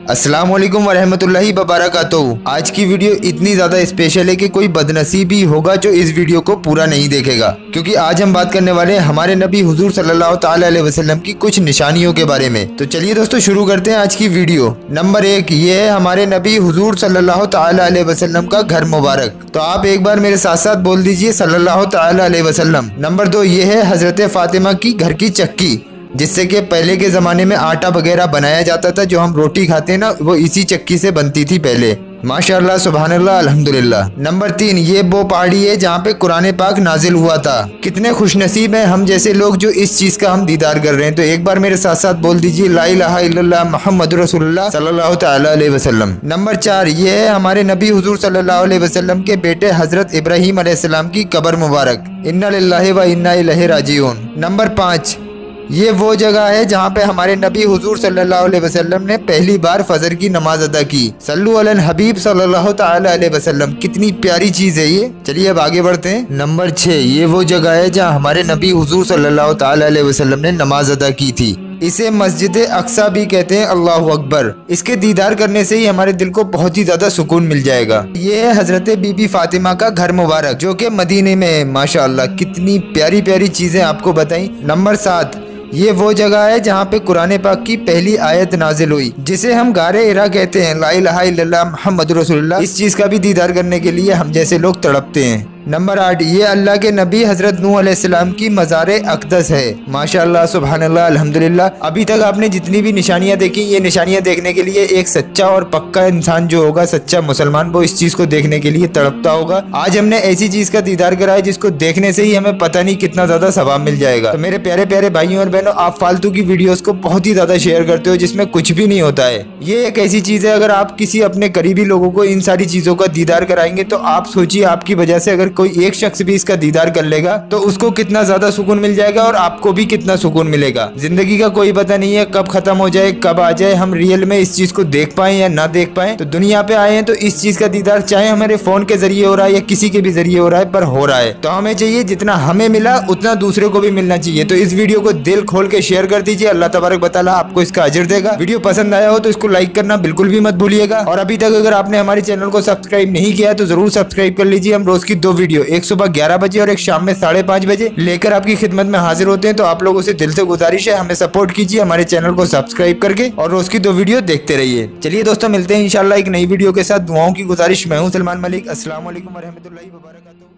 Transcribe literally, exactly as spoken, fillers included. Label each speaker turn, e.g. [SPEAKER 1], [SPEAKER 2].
[SPEAKER 1] अस्सलाम वालेकुम वरहमतुल्लाहि वबरकातुहू। आज की वीडियो इतनी ज़्यादा स्पेशल है कि कोई बदनसीब ही होगा जो इस वीडियो को पूरा नहीं देखेगा, क्योंकि आज हम बात करने वाले हैं हमारे नबी हुजूर सल्लल्लाहु ताला अलैहि वसल्लम की कुछ निशानियों के बारे में। तो चलिए दोस्तों शुरू करते हैं आज की वीडियो। नंबर एक, ये है हमारे नबी हुजूर सल्लल्लाहु ताला अलैहि वसल्लम का घर मुबारक। तो आप एक बार मेरे साथ साथ बोल दीजिए सल्लल्लाहु ताला अलैहि वसल्लम। नंबर दो, ये है हजरत फातिमा की घर की चक्की, जिससे कि पहले के ज़माने में आटा वगैरह बनाया जाता था। जो हम रोटी खाते हैं ना, वो इसी चक्की से बनती थी पहले। माशाअल्लाह, सुभानअल्लाह, अल्हम्दुलिल्लाह। नंबर तीन, ये वो पहाड़ी है जहाँ पे कुरान पाक नाजिल हुआ था। कितने खुशनसीब हैं हम जैसे लोग जो इस चीज़ का हम दीदार कर रहे हैं। तो एक बार मेरे साथ साथ बोल दीजिए ला इलाहा इल्लल्लाह मुहम्मदुर रसूलुल्लाह सल्लल्लाहु ताला अलैहि वसल्लम। नंबर चार, ये है हमारे नबी हुजूर सल्लल्लाहु अलैहि वसल्लम के बेटे हजरत इब्राहीम अलैहिस्सलाम की कब्र मुबारक। इन्ना लिल्लाहि व इन्ना इलैहि राजिऊन। नंबर पाँच, ये वो जगह है जहाँ पे हमारे नबी हुजूर सल्लल्लाहु अलैहि वसल्लम ने पहली बार फजर की नमाज अदा की। सल्लु अलल हबीब सल्लल्लाहु ताला अलैहि वसल्लम। कितनी प्यारी चीज़ है ये। चलिए अब आगे बढ़ते हैं। नंबर छः, ये वो जगह है जहाँ हमारे नबी हुजूर सल्लल्लाहु ताला अलैहि वसल्लम ने नमाज अदा की थी। इसे मस्जिद अक्सा भी कहते हैं। अल्लाहु अकबर। इसके दीदार करने से ही हमारे दिल को बहुत ही ज्यादा सुकून मिल जाएगा। ये है हजरत बीबी फातिमा का घर मुबारक, जो कि मदीने में है। माशाअल्लाह, कितनी प्यारी प्यारी चीजें आपको बताई। नंबर सात, ये वो जगह है जहाँ पे कुरान पाक की पहली आयत नाजिल हुई, जिसे हम गारे हिरा कहते हैं। ला इलाहा इल्लल्लाह मुहम्मदुर रसूलुल्लाह। इस चीज का भी दीदार करने के लिए हम जैसे लोग तड़पते हैं। नंबर आठ, ये अल्लाह के नबी हजरत नूह अलैहिस्सलाम की मज़ार अक़दस है। माशाअल्लाह, सुभानअल्लाह, अल्हम्दुलिल्लाह। अभी तक आपने जितनी भी निशानियां देखी, ये निशानियां देखने के लिए एक सच्चा और पक्का इंसान जो होगा, सच्चा मुसलमान, वो इस चीज को देखने के लिए तड़पता होगा। आज हमने ऐसी चीज का दीदार करा है जिसको देखने से ही हमें पता नहीं कितना ज्यादा सवाब मिल जाएगा। तो मेरे प्यारे प्यारे भाइयों और बहनों, आप फालतू की वीडियोस को बहुत ही ज्यादा शेयर करते हो जिसमें कुछ भी नहीं होता है। ये एक ऐसी चीज है, अगर आप किसी अपने करीबी लोगों को इन सारी चीजों का दीदार कराएंगे तो आप सोचिए, आपकी वजह से अगर कोई एक शख्स भी इसका दीदार कर लेगा तो उसको कितना ज्यादा सुकून मिल जाएगा और आपको भी कितना सुकून मिलेगा। जिंदगी का कोई पता नहीं है कब खत्म हो जाए, कब आ जाए, हम रियल में इस चीज को देख पाए या ना देख पाए। तो दुनिया पे आए हैं तो इस चीज का दीदार चाहे हमारे फोन के जरिए हो रहा है या किसी के भी जरिए हो रहा है, पर हो रहा है। तो हमें चाहिए जितना हमें मिला उतना दूसरे को भी मिलना चाहिए। तो इस वीडियो को दिल खोल के शेयर कर दीजिए। अल्लाह तबारक व तआला आपको इसका अजर देगा। वीडियो पसंद आया हो तो इसको लाइक करना बिल्कुल भी मत भूलिएगा। और अभी तक अगर आपने हमारे चैनल को सब्सक्राइब नहीं किया तो जरूर सब्सक्राइब कर लीजिए। हम रोज की दो वीडियो, एक सुबह ग्यारह बजे और एक शाम में साढ़े पाँच बजे लेकर आपकी खिदमत में हाजिर होते हैं। तो आप लोगों से दिल से गुजारिश है, हमें सपोर्ट कीजिए, हमारे चैनल को सब्सक्राइब करके और रोज की दो वीडियो देखते रहिए। चलिए दोस्तों, मिलते हैं इंशाल्लाह एक नई वीडियो के साथ। दुआओं की गुजारिश। मैं हूं सलमान मलिक। अस्सलाम वालेकुम वरहमतुल्लाहि वबरकातुहू।